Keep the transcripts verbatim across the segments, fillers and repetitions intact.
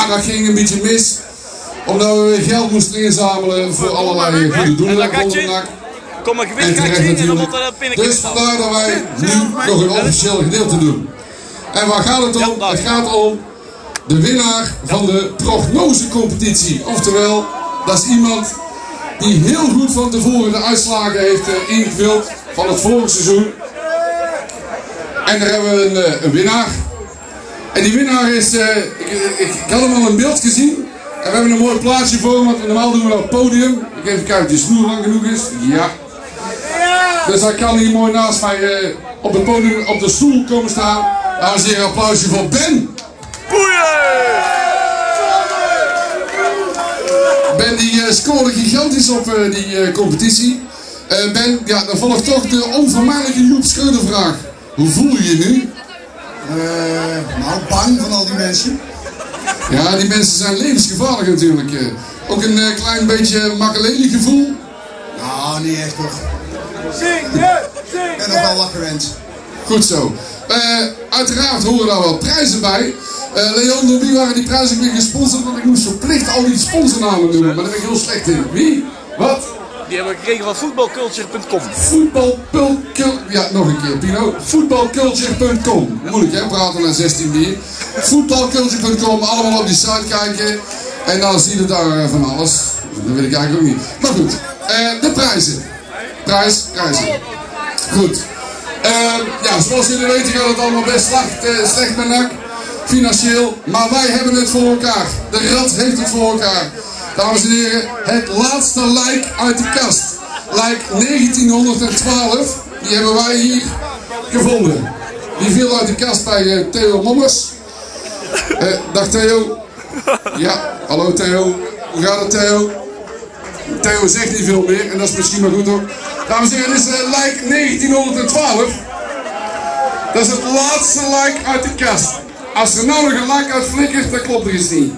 Maar dat ging een beetje mis. Omdat we geld moesten inzamelen voor allerlei goede doelen. Kom maar gewichtkaartje in en dan moet dat pinnetje. Dus vandaar dat wij nu nog een officieel gedeelte doen. En waar gaat het om? Het gaat om de winnaar van de prognosecompetitie. Oftewel, dat is iemand die heel goed van tevoren de uitslagen heeft uh, ingevuld van het vorige seizoen. En daar hebben we een, uh, een winnaar. En die winnaar is, uh, ik, ik, ik had hem al in beeld gezien. En we hebben een mooi plaatje voor hem, want normaal doen we dat op het podium. Ik even kijken of die snoer lang genoeg is. Ja. Dus hij kan hier mooi naast mij uh, op het podium, op de stoel komen staan. Dames en heren, een applausje voor Ben. Ben die uh, scoorde gigantisch op uh, die uh, competitie. Uh, Ben, ja, dan volgt toch de onvermijdelijke Joep Schreuder vraag. Hoe voel je je nu? Uh, nou, bang van al die mensen. Ja, die mensen zijn levensgevaarlijk natuurlijk. Uh, ook een uh, klein beetje Makelele gevoel. Nou, niet echt toch. Zing, zing. Ik ben nog wel wat gewend. Goed zo. Uh, uiteraard horen daar wel prijzen bij. Uh, Leon, door wie waren die prijzen weer gesponsord? Want ik moest verplicht al die sponsornamen noemen, maar daar ben ik heel slecht in. Wie? Wat? Die hebben we gekregen van voetbalculture punt com. Voetbalculture... Ja, nog een keer, Pino. voetbalculture punt com. Moeilijk, hè? Praten naar zestien bier. voetbalculture punt com, allemaal op die site kijken. En dan zie je daar van alles. Dat weet ik eigenlijk ook niet. Maar goed, uh, de prijzen. Prijs, prijzen. Goed. Uh, ja, zoals jullie weten gaat het allemaal best slecht, uh, slecht met N A C. Financieel. Maar wij hebben het voor elkaar. De Rad heeft het voor elkaar. Dames en heren, het laatste like uit de kast. Like negentienhonderdtwaalf. Die hebben wij hier gevonden. Die viel uit de kast bij uh, Theo Mommers. Uh, dag Theo. Ja, hallo Theo. Hoe gaat het Theo? Theo zegt niet veel meer en dat is misschien maar goed ook. Dames en heren, dit is uh, like negentienhonderdtwaalf. Dat is het laatste like uit de kast. Als er nou nog een like uit flikkert, dan klopt er iets niet.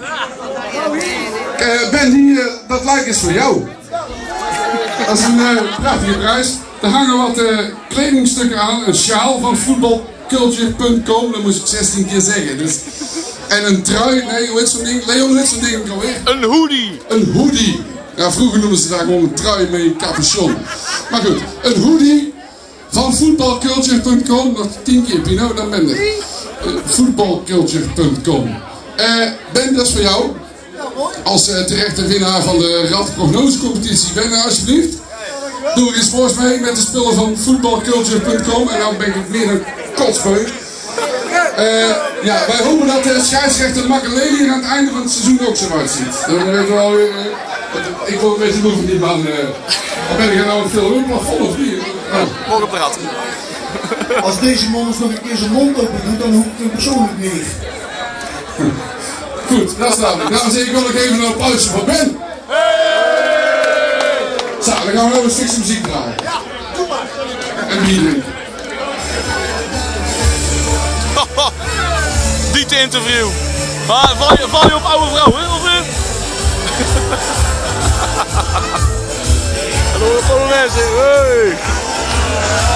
Uh, Ben, die, uh, dat like is voor jou. Dat is een uh, prachtige prijs. Er hangen wat uh, kledingstukken aan. Een sjaal van voetbalculture punt com. Dat moest ik zestien keer zeggen. Dus. En een trui. Nee, hoe heet zo'n ding? Leon, hoe heet zo'n ding alweer? Een hoodie. Een hoodie. Ja, vroeger noemden ze daar gewoon een trui met een capuchon. Maar goed, een hoodie van voetbalculture punt com. Nog tien keer, Pino, dan ben je er. Uh, voetbalculture punt com. Uh, Ben, dat is voor jou. Als uh, terechte winnaar van de Rad prognosecompetitie. Ben er alsjeblieft. Doe er eens voorst mee met de spullen van voetbalculture punt com. En dan ben ik meer een kotsbeu. Uh, ja, wij hopen dat de scheidsrechter Makelele hier aan het einde van het seizoen ook zo uitziet. Dan weten we wel weer. Uh, ik wil een beetje doen van die man. Uh, of ben ik er nou een veel een plafond of niet? Oh. Morgen praten. Als deze man nog een keer zijn mond open doet, dan hoef ik hem persoonlijk niet. Goed, dat is duidelijk. Dames en heren, ik wil nog even een applausje voor Ben. Zo, dan gaan we nog een stukje muziek draaien. Ja, doe maar. En bier drinken. Diete interview. Ah, val, je, val je op oude vrouwen, of niet? Hallo, Polonaise. Hey.